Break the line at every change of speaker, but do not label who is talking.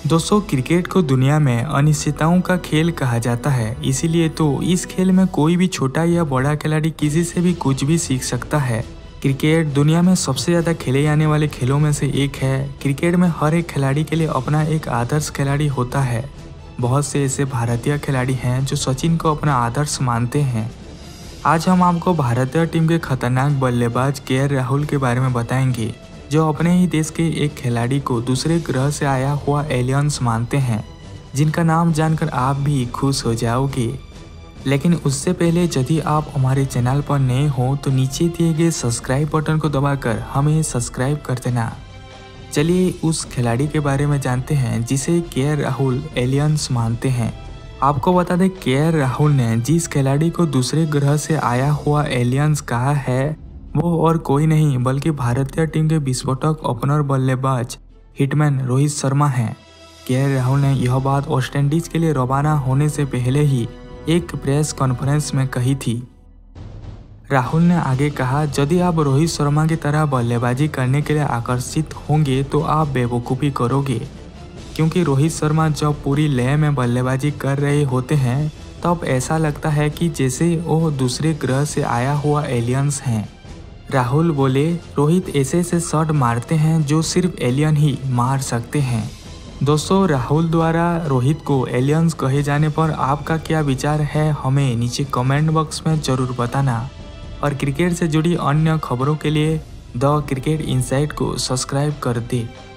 दोस्तों, क्रिकेट को दुनिया में अनिश्चितताओं का खेल कहा जाता है। इसीलिए तो इस खेल में कोई भी छोटा या बड़ा खिलाड़ी किसी से भी कुछ भी सीख सकता है। क्रिकेट दुनिया में सबसे ज़्यादा खेले जाने वाले खेलों में से एक है। क्रिकेट में हर एक खिलाड़ी के लिए अपना एक आदर्श खिलाड़ी होता है। बहुत से ऐसे भारतीय खिलाड़ी हैं जो सचिन को अपना आदर्श मानते हैं। आज हम आपको भारतीय टीम के खतरनाक बल्लेबाज केएल राहुल के बारे में बताएंगे, जो अपने ही देश के एक खिलाड़ी को दूसरे ग्रह से आया हुआ एलियंस मानते हैं, जिनका नाम जानकर आप भी खुश हो जाओगे। लेकिन उससे पहले यदि आप हमारे चैनल पर नए हो तो नीचे दिए गए सब्सक्राइब बटन को दबाकर हमें सब्सक्राइब कर देना। चलिए उस खिलाड़ी के बारे में जानते हैं जिसे केएल राहुल एलियंस मानते हैं। आपको बता दें, केएल राहुल ने जिस खिलाड़ी को दूसरे ग्रह से आया हुआ एलियंस कहा है वो और कोई नहीं बल्कि भारतीय टीम के विस्फोटक ओपनर बल्लेबाज हिटमैन रोहित शर्मा हैं। केएल राहुल ने यह बात वेस्ट इंडीज के लिए रवाना होने से पहले ही एक प्रेस कॉन्फ्रेंस में कही थी। राहुल ने आगे कहा, यदि आप रोहित शर्मा की तरह बल्लेबाजी करने के लिए आकर्षित होंगे तो आप बेवकूफ़ी करोगे, क्योंकि रोहित शर्मा जब पूरी लय में बल्लेबाजी कर रहे होते हैं तब ऐसा लगता है कि जैसे वो दूसरे ग्रह से आया हुआ एलियंस हैं। राहुल बोले, रोहित ऐसे ऐसे शॉट मारते हैं जो सिर्फ एलियन ही मार सकते हैं। दोस्तों, राहुल द्वारा रोहित को एलियंस कहे जाने पर आपका क्या विचार है, हमें नीचे कमेंट बॉक्स में ज़रूर बताना। और क्रिकेट से जुड़ी अन्य खबरों के लिए द क्रिकेट इनसाइट को सब्सक्राइब कर दे।